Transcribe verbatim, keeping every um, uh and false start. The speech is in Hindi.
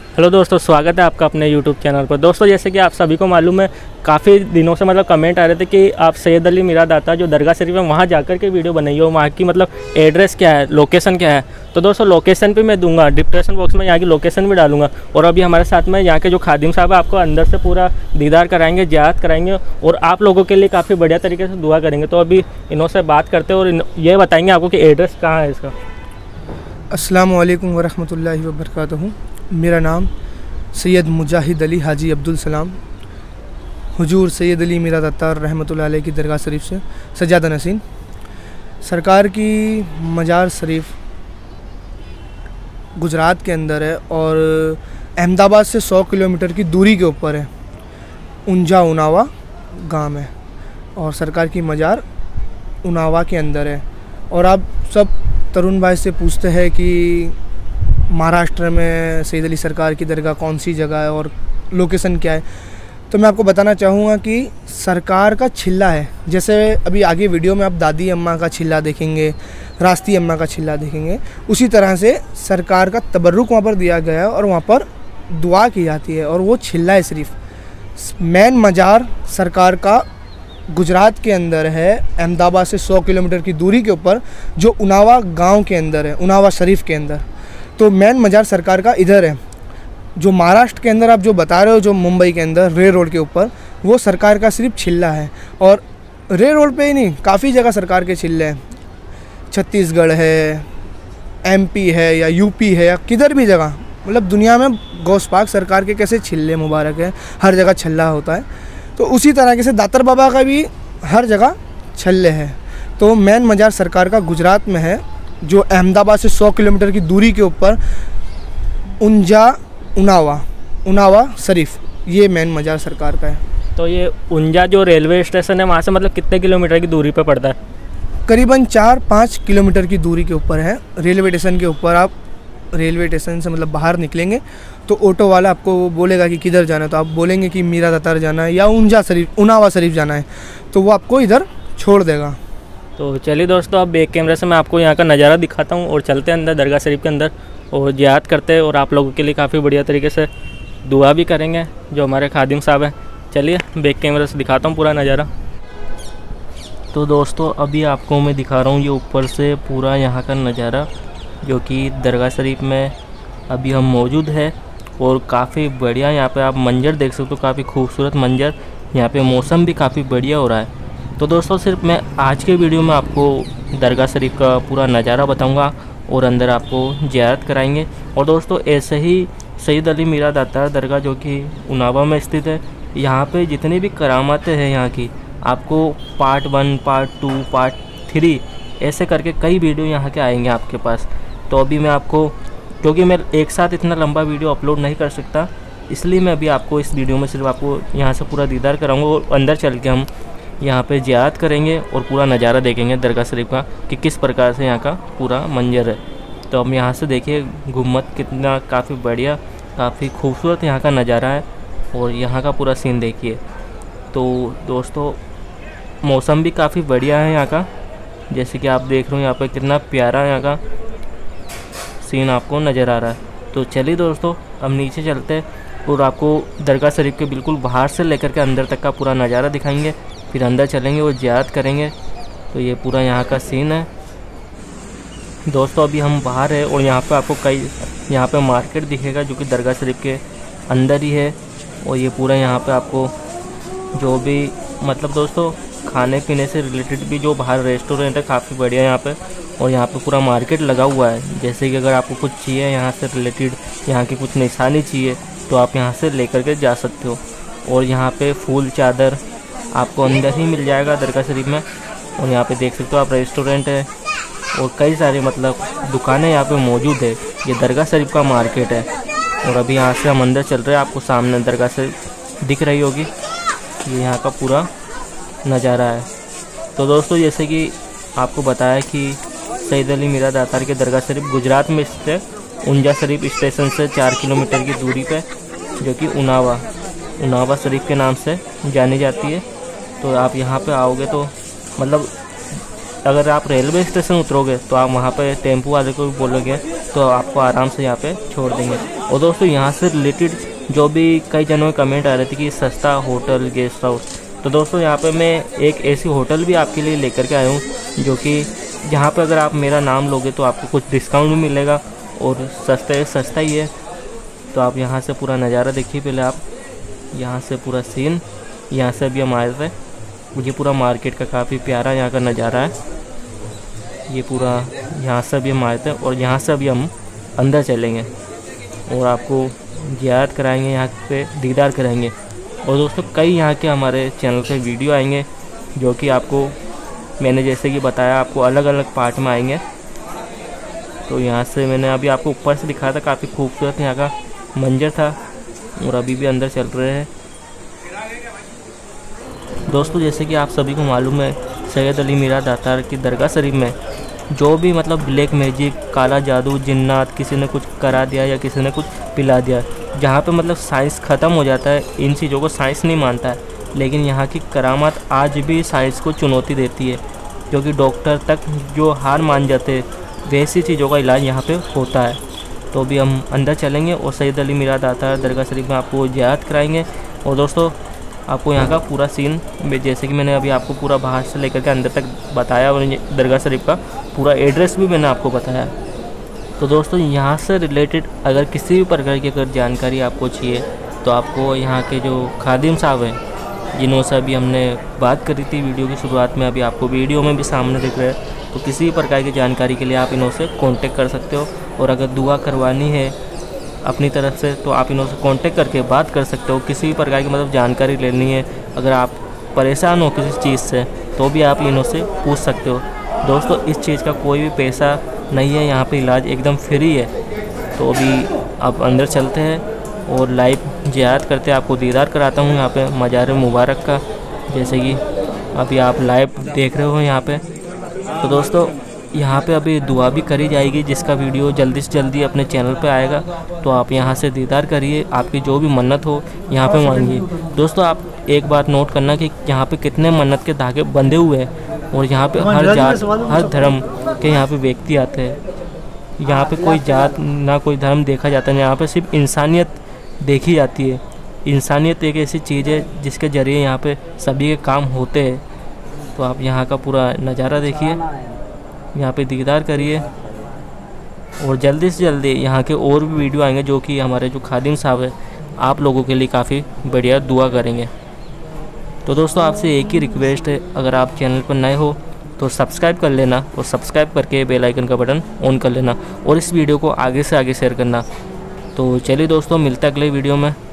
हेलो दोस्तों, स्वागत है आपका अपने यूट्यूब चैनल पर। दोस्तों, जैसे कि आप सभी को मालूम है, काफ़ी दिनों से मतलब कमेंट आ रहे थे कि आप सैयद अली मीरा दातार जो दरगाह शरीफ है वहाँ जाकर के वीडियो बनाइए और वहाँ की मतलब एड्रेस क्या है, लोकेशन क्या है। तो दोस्तों, लोकेशन पे मैं दूंगा, डिस्क्रिप्शन बॉक्स में यहाँ की लोकेशन भी डालूंगा। और अभी हमारे साथ में यहाँ के जो खादिम साहब है आपको अंदर से पूरा दीदार कराएंगे, जियारत कराएंगे और आप लोगों के लिए काफ़ी बढ़िया तरीके से दुआ करेंगे। तो अभी इन्हों से बात करते हैं और ये बताएंगे आपको कि एड्रेस कहाँ है इसका। अस्सलामु अलैकुम वरहमतुल्लाहि वबरकातुहू। मेरा नाम सैयद मुजाहिद अली हाजी अब्दुल सलाम हुजूर सैयद अली मीरा दातार रहमतुल्लाह अलैह की दरगाह शरीफ से सज्जादा नसीन। सरकार की मजार शरीफ गुजरात के अंदर है और अहमदाबाद से सौ किलोमीटर की दूरी के ऊपर है। उंजा उनावा गांव है और सरकार की मजार उनावा के अंदर है। और आप सब तरुण भाई से पूछते हैं कि महाराष्ट्र में सैयद अली सरकार की दरगाह कौन सी जगह है और लोकेशन क्या है, तो मैं आपको बताना चाहूँगा कि सरकार का छिल्ला है। जैसे अभी आगे वीडियो में आप दादी अम्मा का छिल्ला देखेंगे, रास्ती अम्मा का छिल्ला देखेंगे, उसी तरह से सरकार का तबर्रुक वहाँ पर दिया गया है और वहाँ पर दुआ की जाती है और वो छिल्ला है शरीफ। मेन मजार सरकार का गुजरात के अंदर है, अहमदाबाद से सौ किलोमीटर की दूरी के ऊपर, जो उनावा गाँव के अंदर है, उनावा शरीफ के अंदर। तो मेन मजार सरकार का इधर है। जो महाराष्ट्र के अंदर आप जो बता रहे हो, जो मुंबई के अंदर रे रोड के ऊपर, वो सरकार का सिर्फ छिल्ला है। और रे रोड पे ही नहीं, काफ़ी जगह सरकार के छिल्ले हैं। छत्तीसगढ़ है, एमपी है या यूपी है या किधर भी जगह, मतलब दुनिया में गौस पाक सरकार के कैसे छिल्ले मुबारक है, हर जगह छल्ला होता है। तो उसी तरीके से दातार बाबा का भी हर जगह छल्ले हैं। तो मेन मजार सरकार का गुजरात में है, जो अहमदाबाद से सौ किलोमीटर की दूरी के ऊपर उंजा उनावा उनावा शरीफ, ये मेन मजार सरकार का है। तो ये उंजा जो रेलवे स्टेशन है वहाँ से मतलब कितने किलोमीटर की दूरी पे पड़ता है? करीबन चार पाँच किलोमीटर की दूरी के ऊपर है। रेलवे स्टेशन के ऊपर आप रेलवे स्टेशन से मतलब बाहर निकलेंगे तो ऑटो वाला आपको बोलेगा कि किधर जाना है, तो आप बोलेंगे कि मीरा दातार जाना है या उंजा शरीफ उनावा शरीफ जाना है, तो वो आपको इधर छोड़ देगा। तो चलिए दोस्तों, अब बैक कैमरे से मैं आपको यहाँ का नज़ारा दिखाता हूँ और चलते हैं अंदर दरगाह शरीफ के अंदर और जियारत करते हैं और आप लोगों के लिए काफ़ी बढ़िया तरीके से दुआ भी करेंगे जो हमारे खादिम साहब हैं। चलिए बैक कैमरे से दिखाता हूँ पूरा नज़ारा। तो दोस्तों, अभी आपको मैं दिखा रहा हूँ ये ऊपर से पूरा यहाँ का नज़ारा, जो कि दरगाह शरीफ में अभी हम मौजूद है और काफ़ी बढ़िया यहाँ पे आप मंजर देख सकते हो, काफ़ी खूबसूरत मंजर। यहाँ पे मौसम भी काफ़ी बढ़िया हो रहा है। तो दोस्तों, सिर्फ मैं आज के वीडियो में आपको दरगाह शरीफ का पूरा नज़ारा बताऊंगा और अंदर आपको जियारत कराएंगे। और दोस्तों, ऐसे ही सैयद अली मीरा दातार दरगाह जो कि उनावा में स्थित है, यहाँ पे जितनी भी करामातें हैं यहाँ की, आपको part one, part two, part three ऐसे करके कई वीडियो यहाँ के आएंगे आपके पास। तो अभी मैं आपको, क्योंकि मैं एक साथ इतना लंबा वीडियो अपलोड नहीं कर सकता, इसलिए मैं अभी आपको इस वीडियो में सिर्फ आपको यहाँ से पूरा दीदार कराऊँगा और अंदर चल के हम यहाँ पे जियारत करेंगे और पूरा नज़ारा देखेंगे दरगाह शरीफ का कि किस प्रकार से यहाँ का पूरा मंजर है। तो हम यहाँ से देखिए गुम्मत कितना काफ़ी बढ़िया, काफ़ी खूबसूरत यहाँ का नज़ारा है और यहाँ का पूरा सीन देखिए। तो दोस्तों, मौसम भी काफ़ी बढ़िया है यहाँ का, जैसे कि आप देख रहे हो यहाँ पर कितना प्यारा यहाँ का सीन आपको नज़र आ रहा है। तो चलिए दोस्तों, अब नीचे चलते हैं और आपको दरगाह शरीफ के बिल्कुल बाहर से लेकर के अंदर तक का पूरा नज़ारा दिखाएंगे। फिर अंदर चलेंगे और जियारत करेंगे। तो ये पूरा यहाँ का सीन है दोस्तों। अभी हम बाहर है और यहाँ पे आपको कई यहाँ पे मार्केट दिखेगा जो कि दरगाह शरीफ के अंदर ही है। और ये पूरा यहाँ पे आपको जो भी मतलब दोस्तों खाने पीने से रिलेटेड भी जो बाहर रेस्टोरेंट है काफ़ी बढ़िया यहाँ पे। और यहाँ पे पूरा मार्केट लगा हुआ है, जैसे कि अगर आपको कुछ चाहिए यहाँ से रिलेटेड, यहाँ की कुछ निशानी चाहिए तो आप यहाँ से लेकर के जा सकते हो। और यहाँ पे फूल चादर आपको अंदर ही मिल जाएगा दरगाह शरीफ में। और यहाँ पे देख सकते हो आप रेस्टोरेंट है और कई सारे मतलब दुकानें यहाँ पे मौजूद है। ये दरगाह शरीफ का मार्केट है। और अभी यहाँ से हम अंदर चल रहे हैं, आपको सामने दरगाह शरीफ दिख रही होगी, ये यहाँ का पूरा नज़ारा है। तो दोस्तों, जैसे कि आपको बताया कि सैयद अली मीरा दातार के दरगाह शरीफ गुजरात में स्थित है, उंजा शरीफ स्टेशन से चार किलोमीटर की दूरी पे, जो कि उनावा उनावा शरीफ के नाम से जानी जाती है। तो आप यहाँ पे आओगे तो मतलब अगर आप रेलवे स्टेशन उतरोगे तो आप वहाँ पे टेम्पो वाले को भी बोलोगे तो आपको आराम से यहाँ पे छोड़ देंगे। और दोस्तों यहाँ से रिलेटेड जो भी कई जनों में कमेंट आ रहे थे कि सस्ता होटल गेस्ट हाउस, तो दोस्तों यहाँ पे मैं एक ऐसी होटल भी आपके लिए लेकर के आया हूँ जो कि जहाँ पे अगर आप मेरा नाम लोगे तो आपको कुछ डिस्काउंट भी मिलेगा और सस्ता सस्ता ही है। तो आप यहाँ से पूरा नज़ारा देखिए पहले आप, यहाँ से पूरा सीन, यहाँ से अभी हम आए थे, मुझे पूरा मार्केट का काफ़ी प्यारा यहाँ का नज़ारा है। ये पूरा यहाँ से अभी हम आए थे और यहाँ से अभी हम अंदर चलेंगे और आपको ज़ियारत कराएंगे, यहाँ पे दीदार कराएंगे। और दोस्तों कई यहाँ के हमारे चैनल पे वीडियो आएंगे जो कि आपको मैंने जैसे कि बताया आपको अलग अलग पार्ट में आएंगे। तो यहाँ से मैंने अभी आपको ऊपर से दिखाया था, काफ़ी खूबसूरत यहाँ का मंजर था और अभी भी अंदर चल रहे हैं। दोस्तों जैसे कि आप सभी को मालूम है, सैयद अली मीरा दातार की दरगाह शरीफ में जो भी मतलब ब्लैक मैजिक, काला जादू, जिन्नात, किसी ने कुछ करा दिया या किसी ने कुछ पिला दिया, जहाँ पे मतलब साइंस ख़त्म हो जाता है, इन चीज़ों को साइंस नहीं मानता है, लेकिन यहाँ की करामात आज भी साइंस को चुनौती देती है, क्योंकि डॉक्टर तक जो हार मान जाते हैं वैसी चीज़ों का इलाज यहाँ पे होता है। तो अभी हम अंदर चलेंगे और सैयद अली मीरा दातार दरगाह शरीफ में आपको ज़ियारत कराएंगे। और दोस्तों आपको यहाँ का पूरा सीन, जैसे कि मैंने अभी आपको पूरा बाहर से लेकर के अंदर तक बताया और दरगाह शरीफ का पूरा एड्रेस भी मैंने आपको बताया। तो दोस्तों यहाँ से रिलेटेड अगर किसी भी प्रकार की अगर जानकारी आपको चाहिए तो आपको यहाँ के जो खादिम साहब हैं जिन्होंने अभी हमने बात करी थी वीडियो की शुरुआत में, अभी आपको वीडियो में भी सामने दिख रहे हैं, तो किसी भी प्रकार की जानकारी के लिए आप इन्हों से कॉन्टेक्ट कर सकते हो। और अगर दुआ करवानी है अपनी तरफ से तो आप इन्हों से कांटेक्ट करके बात कर सकते हो। किसी भी प्रकार की मतलब जानकारी लेनी है, अगर आप परेशान हो किसी चीज़ से तो भी आप इन्हों से पूछ सकते हो। दोस्तों इस चीज़ का कोई भी पैसा नहीं है, यहाँ पे इलाज एकदम फ्री है। तो अभी आप अंदर चलते हैं और लाइव ज़ियारत करते हैं, आपको दीदार कराता हूँ यहाँ पे मज़ार मुबारक का, जैसे कि अभी आप लाइव देख रहे हो यहाँ पे। तो दोस्तों यहाँ पे अभी दुआ भी करी जाएगी जिसका वीडियो जल्दी से जल्दी अपने चैनल पे आएगा, तो आप यहाँ से दीदार करिए, आपकी जो भी मन्नत हो यहाँ पे मांगिए। दोस्तों आप एक बात नोट करना कि यहाँ पे कितने मन्नत के धागे बंधे हुए हैं और यहाँ पे हर जात हर धर्म के यहाँ पे व्यक्ति आते हैं। यहाँ पे कोई जात ना कोई धर्म देखा जाता है, यहाँ पे सिर्फ इंसानियत देखी जाती है। इंसानियत एक ऐसी चीज़ है जिसके ज़रिए यहाँ पे सभी के काम होते हैं। तो आप यहाँ का पूरा नज़ारा देखिए, यहाँ पे दीदार करिए और जल्दी से जल्दी यहाँ के और भी वीडियो आएंगे जो कि हमारे जो खादिम साहब है आप लोगों के लिए काफ़ी बढ़िया दुआ करेंगे। तो दोस्तों आपसे एक ही रिक्वेस्ट है, अगर आप चैनल पर नए हो तो सब्सक्राइब कर लेना और सब्सक्राइब करके बेल आइकन का बटन ऑन कर लेना और इस वीडियो को आगे से आगे शेयर करना। तो चलिए दोस्तों मिलते हैं अगले वीडियो में।